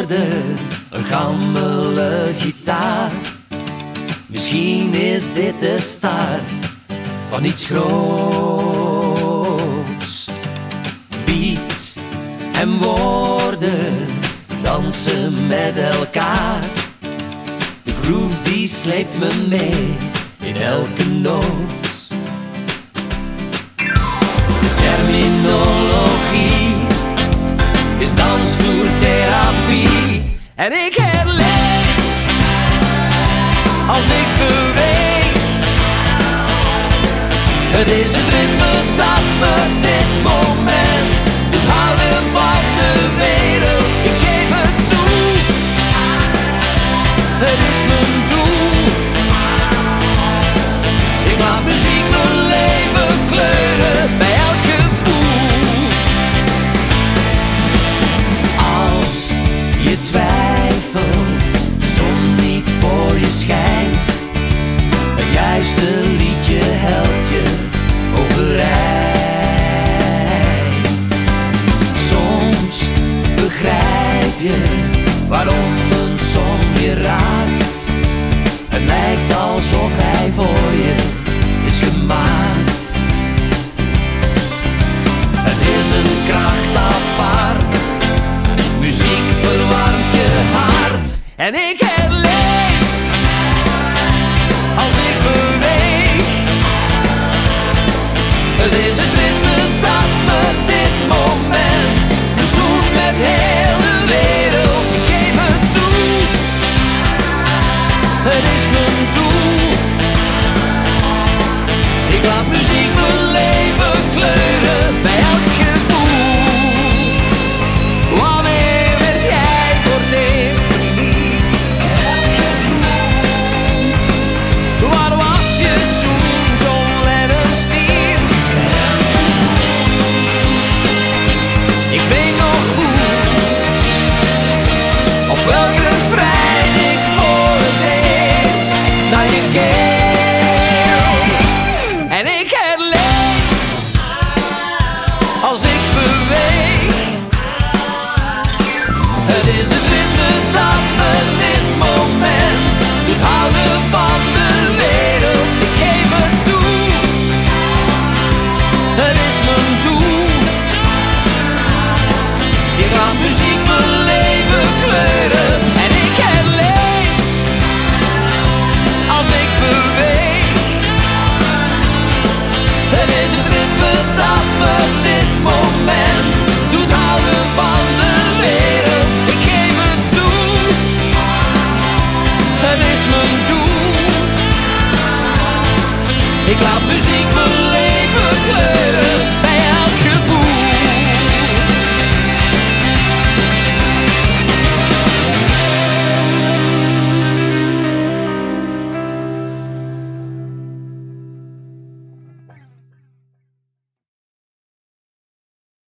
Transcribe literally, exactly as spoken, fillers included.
woorden, een gammele gitaar. Misschien is dit de start van iets groots. Beats en woorden dansen met elkaar. De groove die sleept me mee in elke noot. De terminologie is dansvloertherapie. En ik herleef als ik beweeg. Het is het ritme dat me dit moment doet houden van de wereld. Ik geef het toe, het is mijn doel. Ik laat muziek mijn leven kleuren bij elk gevoel. Als je twijfelt, de zon niet voor je schijnt, het juiste liedje helpt je overeind. Soms begrijp je waarom een song je raakt. Het lijkt alsof hij voor je is gemaakt. Het is een kracht apart, muziek verwarmt je hart. En ik herleef als ik beweeg. Het is het ritme dat me dit moment verzoent met heel de wereld. Ik geef het toe, het is mijn doel. Ik laat muziek mijn leven kleuren bij elk gevoel. Wanneer werd jij voor het eerst verliefd? Waar was je toen John Lennon stierf? Ik weet nog goed op welk refrein ik voor het eerst naar je keek. En ik herleef als ik beweeg. Het is het ritme dat me dit moment doet houden van de wereld. Ik geef het toe, het is mijn doel. Ik laat muziek mijn leven kleuren. En ik herleef als ik beweeg. Het is het ritme dat me dit moment doet houden van de wereld. Ik geef het toe, het is mijn doel. Ik laat muziek